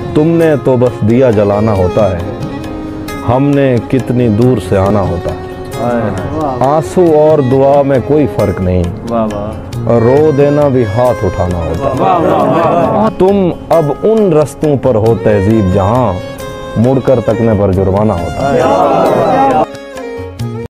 तुमने तो बस दिया जलाना होता है, हमने कितनी दूर से आना होता है। आंसू और दुआ में कोई फर्क नहीं, रो देना भी हाथ उठाना होता है। तुम अब उन रस्तों पर हो तहजीब जहां मुड़कर तकने पर जुर्माना होता है।